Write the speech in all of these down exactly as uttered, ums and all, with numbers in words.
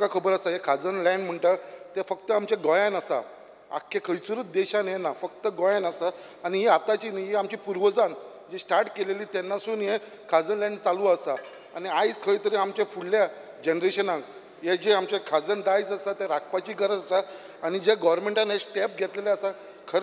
आमकां खबर आसा हे खाजन लँड म्हणटा ते फक्त आमच्या गोंयान आसा, आख्खे खंयसरूच देशान हे ना, फक्त गोंयान आसा. आनी ही आतांची न्ही, ही आमची पुर्वजान जी स्टार्ट केलेली तेन्नासून हे खाजन लँड चालू आसा. आनी आयज खंय तरी आमच्या फुडल्या जनरेशनाक हे जे आमचे खाजन दायज आसा ते राखपाची गरज आसा. आनी जे गव्हर्मेंटान हे स्टेप घेतलेले आसा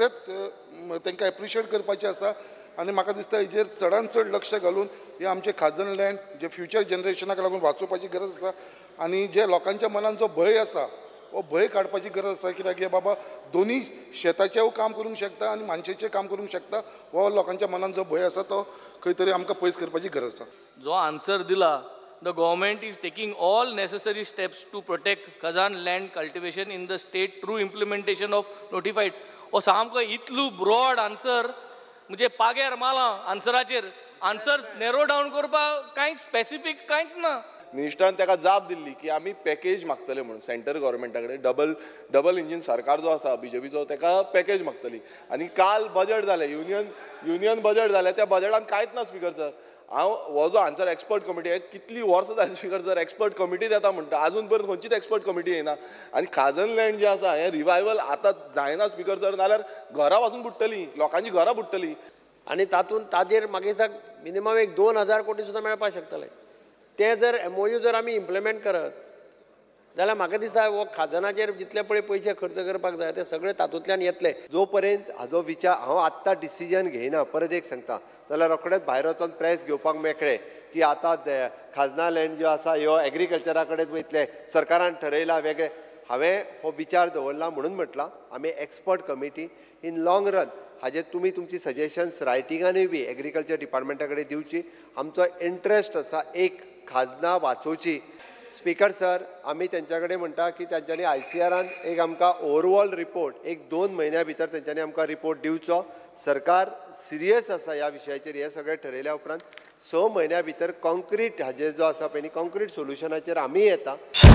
खरेंच तांकां एप्रिशिएट करपाचें आसा. आनी म्हाका दिसता हेजेर चडान चड लक्ष घालून हे आमचे खाजन लँड जे फ्युचर जनरेशनाक लागून वाचोवपाची गरज आसा. आनी जे लोकांच्या मनान जो भंय आसा हो भंय काडपाची गरज आसा, कित्याक हे बाबा दोनी शेताचें काम करूंक शकता आनी मानशेचें काम करूंक शकता. हो लोकांच्या मनान जो भंय आसा तो खंय तरी आमकां पयस करपाची गरज आसा. जो आन्सर दिला, the government is taking all necessary steps to protect Khazan land cultivation in the state through implementation of notified. हो सामको इतलो ब्रॉड आन्सर, म्हणजे पाग्यार मारला आन्सराचेर. आन्सर नेरो डावन करपाक कांयच स्पेसिफीक कांयच ना. मिनिस्टरान ताका जाप दिल्ली की आमी पॅकेज मागतले म्हणून सेंटर गव्हर्मेंटा कडेन. डबल डबल इंजीन सरकार जो आसा बीजेपीचो ताका पॅकेज मागतली. आनी काल बजेट जालें, युनियन युनियन बजेट जालें, त्या बजेटान कांयच ना स्पिकर सर. हांव हो जो आन्सर एक्सपर्ट कमिटी आहे, कितली वर्सां जाली स्पिकर सर एक्सपर्ट कमिटी येता म्हणटा, आजून पर्यंत खंयचीच एक्सपर्ट कमिटी येना. आनी खाजन लँड जे आसा हें रिवायवल आतां जायना स्पिकर सर, नाल्यार घरां वाचून बुडटलीं, लोकांची घरां बुडटलीं. आनी तातूंत ताजेर म्हाका दिसता मिनिमम एक दोन हजार कोटी सुद्दां मेळपाक शकतले. ते जर एमओयू जर आमी इम्प्लिमेंट करत जाल्यार म्हाका दिसता हो खाजनाचेर जितले पळय पयशे खर्च करपाक जाय ते सगळे तातूंतल्यान येतले. जो पर्यंत हाजो विचार हांव आत्तां डिसिजन घेयना, परत एक सांगता, जाल्यार रोखडेंच भायर वचून प्रेस घेवपाक मेकळे की आतां खाजना लँड जो आसा ह्यो एग्रीकल्चरा कडेन वयतले, सरकारान ठरयला वेगळे. हांवें हो विचार दवरला म्हणून म्हटलां आमी expert committee in long run हाजेर तुमी तुमची सजेशन्स रायटिंगानूय बी एग्रीकल्चर डिपार्टमेंटा कडेन दिवची. आमचो इंट्रस्ट आसा एक खाजना वाचोवची. स्पिकर सर, आमी तेंच्या कडेन म्हणटा की तेंच्यांनी आय सी आरान एक आमकां ओवरऑल रिपोर्ट एक दोन म्हयन्या भितर तेंच्यांनी आमकां रिपोर्ट दिवचो. सरकार सिरियस आसा ह्या विशयाचेर. हे सगळें ठरयल्या उपरांत स म्हयन्या भितर कॉन्क्रीट हाजेर जो आसा पळय न्ही, कॉन्क्रीट सोल्युशनाचेर आमी येता.